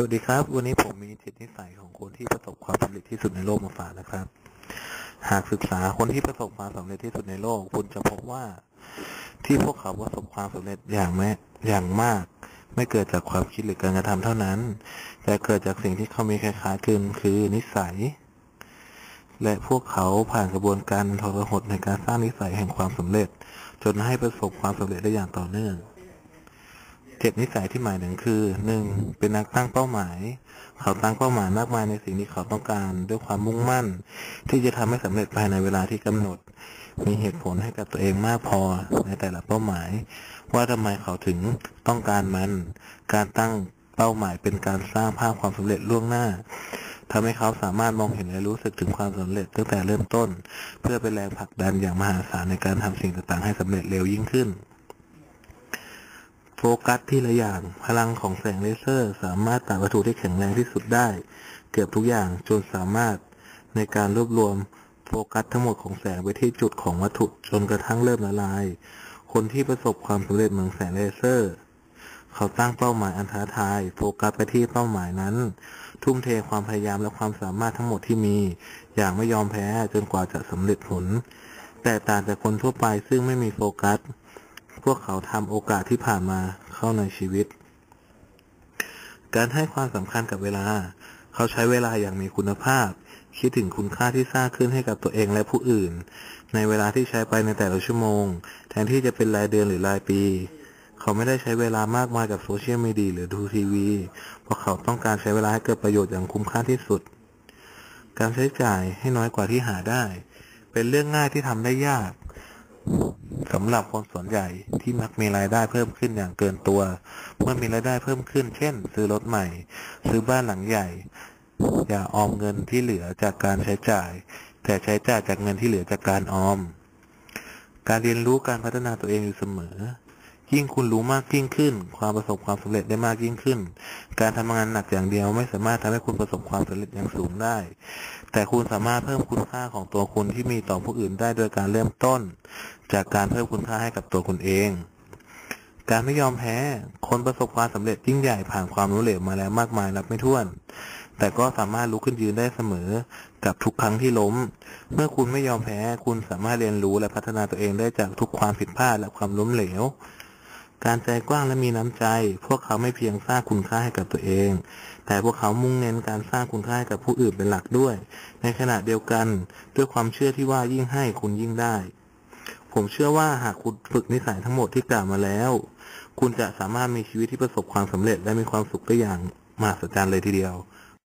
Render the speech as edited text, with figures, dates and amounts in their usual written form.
วัสดีครับวันนี้ผมมี7 นิสัยของคนที่ประสบความสำเร็จที่สุดในโลกมาฝากนะครับหากศึกษาคนที่ประสบความสำเร็จที่สุดในโลกคุณจะพบว่าที่พวกเขาประสบความสำเร็จอย่างมากไม่เกิดจากความคิดหรือการกระทำเท่านั้นแต่เกิดจากสิ่งที่เขามีคล้ายๆกันคือนิสัยและพวกเขาผ่านกระบวนการทรหดในการสร้างนิสัยแห่งความสำเร็จจนให้ประสบความสำเร็จได้อย่างต่อเนื่อง7 นิสัยที่หมายถึงคือ 1. เป็นนักตั้งเป้าหมายเขาตั้งเป้าหมายมากมายในสิ่งที่เขาต้องการด้วยความมุ่งมั่นที่จะทำให้สำเร็จภายในเวลาที่กำหนดมีเหตุผลให้กับตัวเองมากพอในแต่ละเป้าหมายว่าทำไมเขาถึงต้องการมันการตั้งเป้าหมายเป็นการสร้างภาพความสำเร็จล่วงหน้าทำให้เขาสามารถมองเห็นและรู้สึกถึงความสำเร็จตั้งแต่เริ่มต้นเพื่อเป็นแรงผลักดันอย่างมหาศาลในการทำสิ่งต่างๆให้สำเร็จเร็วยิ่งขึ้นโฟกัสที่ละอย่างพลังของแสงเลเซอร์สามารถตัดวัตถุที่แข็งแรงที่สุดได้เกือบทุกอย่างจนสามารถในการรวบรวมโฟกัสทั้งหมดของแสงไปที่จุดของวัตถุจนกระทั่งเริ่มละลายคนที่ประสบความสำเร็จเหมือนแสงเลเซอร์เขาตั้งเป้าหมายอันท้าทายโฟกัสไปที่เป้าหมายนั้นทุ่มเทความพยายามและความสามารถทั้งหมดที่มีอย่างไม่ยอมแพ้จนกว่าจะสำเร็จผลแต่ต่างจากคนทั่วไปซึ่งไม่มีโฟกัสพวกเขาทำโอกาสที่ผ่านมาเข้าในชีวิตการให้ความสำคัญกับเวลาเขาใช้เวลาอย่างมีคุณภาพคิดถึงคุณค่าที่สร้างขึ้นให้กับตัวเองและผู้อื่นในเวลาที่ใช้ไปในแต่ละชั่วโมงแทนที่จะเป็นรายเดือนหรือรายปีเขาไม่ได้ใช้เวลามากมายกับโซเชียลมีเดียหรือดูทีวีเพราะเขาต้องการใช้เวลาให้เกิดประโยชน์อย่างคุ้มค่าที่สุดการใช้จ่ายให้น้อยกว่าที่หาได้เป็นเรื่องง่ายที่ทำได้ยากสำหรับคนส่วนใหญ่ที่มักมีรายได้เพิ่มขึ้นอย่างเกินตัวเมื่อมีรายได้เพิ่มขึ้นเช่นซื้อรถใหม่ซื้อบ้านหลังใหญ่อย่าออมเงินที่เหลือจากการใช้จ่ายแต่ใช้จ่ายจากเงินที่เหลือจากการออมการเรียนรู้การพัฒนาตัวเองอยู่เสมอยิ่งคุณรู้มากยิ่งขึ้นความประสบความสำเร็จได้มากยิ่งขึ้นการทำงานหนักอย่างเดียวไม่สามารถทำให้คุณประสบความสำเร็จอย่างสูงได้แต่คุณสามารถเพิ่มคุณค่าของตัวคุณที่มีต่อผู้อื่นได้โดยการเริ่มต้นจากการเพิ่มคุณค่าให้กับตัวคุณเองการไม่ยอมแพ้คนประสบความสำเร็จยิ่งใหญ่ผ่านความล้มเหลวมาแล้วมากมายนับไม่ถ้วนแต่ก็สามารถลุกขึ้นยืนได้เสมอกับทุกครั้งที่ล้มเมื่อคุณไม่ยอมแพ้คุณสามารถเรียนรู้และพัฒนาตัวเองได้จากทุกความผิดพลาดและความล้มเหลวการใจกว้างและมีน้ำใจพวกเขาไม่เพียงสร้างคุณค่าให้กับตัวเองแต่พวกเขามุ่งเน้นการสร้างคุณค่าให้กับผู้อื่นเป็นหลักด้วยในขณะเดียวกันด้วยความเชื่อที่ว่ายิ่งให้คุณยิ่งได้ผมเชื่อว่าหากคุณฝึกนิสัยทั้งหมดที่กล่าวมาแล้วคุณจะสามารถมีชีวิตที่ประสบความสำเร็จและมีความสุขได้อย่างมหัศจรรย์เลยทีเดียว